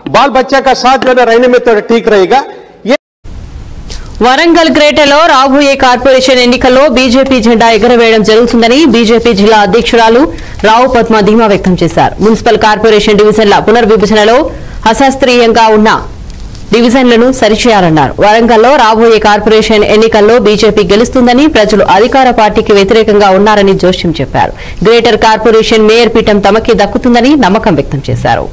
बाल बच्चा का साथ जो है रहने में तो ठीक रहेगा। వరంగల్ గ్రేటర్లో రాబోయే కార్పొరేషన్ ఎన్నికల్లో బీజేపీ జెండా ఎగరవేయడం జరుగుతుందని బీజేపీ జిల్లా అధ్యక్షురాలు రావు పద్మ ధీమా వ్యక్తం చేశారు. మున్సిపల్ కార్పొరేషన్ డివిజన్ల పునర్విభజనలో అశాస్త్రీయంగా ఉన్న డివిజన్లను సరిచేయాలన్నారు. వరంగల్లో రాబోయే కార్పొరేషన్ ఎన్నికల్లో బీజేపీ గెలుస్తుందని, ప్రజలు అధికార పార్టీకి వ్యతిరేకంగా ఉన్నారని జోష్యం చెప్పారు. గ్రేటర్ కార్పొరేషన్ మేయర్ పీఠం తమకే దక్కుతుందని నమ్మకం వ్యక్తం చేశారు.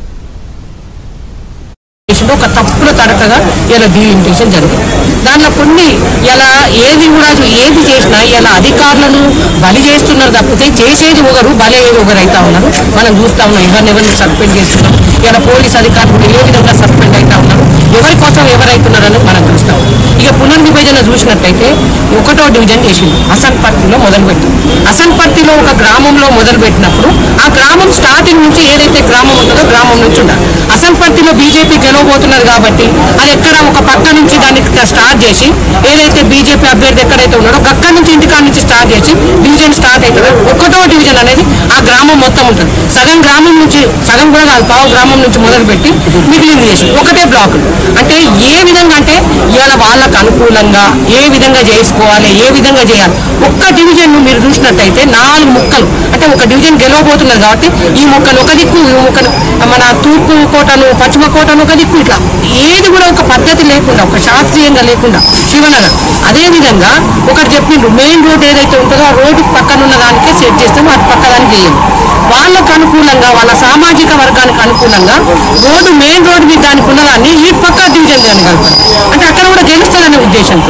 ఒక తప్పుల తడకగా ఇలా డీలిమిటేషన్ జరిగింది. దానిలో కొన్ని ఇలా ఏది చేసినా ఇలా అధికారులను బలి చేస్తున్నారు తప్పితే చేసేది ఒకరు బలయ్యేది ఒకరు అవుతా ఉన్నారు. మనం చూస్తా ఉన్నాం, ఎవరిని సస్పెండ్ చేస్తున్నాం. ఇలా పోలీస్ అధికారులు ఏ విధంగా సస్పెండ్ అవుతా ఉన్నారు, ఎవరి కోసం ఎవరైతున్నారు అనేది మనం చూస్తాం. ఇక పునర్విభజన చూసినట్టయితే 1వ డివిజన్ చేసింది, అసన్పర్తిలో మొదలుపెట్టి. అసన్పర్తిలో ఒక గ్రామంలో మొదలుపెట్టినప్పుడు ఆ గ్రామం స్టార్టింగ్ నుంచి ఏదైతే గ్రామం ఉంటుందో గ్రామం నుంచి ఉండాలి. అసన్పర్తిలో బీజేపీ గెలవబోతున్నారు కాబట్టి అది ఎక్కడ ఒక పక్క నుంచి దాన్ని స్టార్ట్ చేసి ఏదైతే బీజేపీ అభ్యర్థి ఎక్కడైతే ఉన్నాడో అక్కడి నుంచి ఇంటికాడ నుంచి స్టార్ట్ చేసి డివిజన్ స్టార్ట్ అవుతుందో 1వ డివిజన్ అనేది ఆ గ్రామం మొత్తం ఉంటుంది. సగం గ్రామం నుంచి, సగం కూడా కాదు, పావు గ్రామం నుంచి మొదలుపెట్టి మిగిలింది చేసి ఒకటే బ్లాక్. అంటే ఏ విధంగా అంటే ఇవాళ వాళ్ళకు అనుకూలంగా ఏ విధంగా చేసుకోవాలి, ఏ విధంగా చేయాలి. ఒక్క డివిజన్ మీరు చూసినట్టయితే 4 ముక్కలు, అంటే ఒక డివిజన్ గెలవబోతున్నారు కాబట్టి ఈ ముక్కలు ఒక దిక్కు, ఈ ముక్కలు మన తూర్పు కోటను, పశ్చిమ కోటను ఒక దిక్కు, ఇట్లా ఏది కూడా ఒక పద్ధతి లేకుండా, ఒక శాస్త్రీయంగా లేకుండా శివనగర్. అదేవిధంగా ఒకటి చెప్పిండ్రు, మెయిన్ రోడ్ ఏదైతే ఉంటుందో ఆ రోడ్డు పక్కన ఉన్న దానికే సెట్ చేస్తామో అటు పక్క దానికి చేయండి. వాళ్ళకు అనుకూలంగా, వాళ్ళ సామాజిక వర్గానికి అనుకూలంగా రోడ్డు, మెయిన్ రోడ్డు మీద దానికి ఉన్నదాన్ని ఈ పక్క డివిజన్ దాన్ని కలపాలి. అంటే అక్కడ కూడా గెలుస్తుందనే ఉద్దేశంతో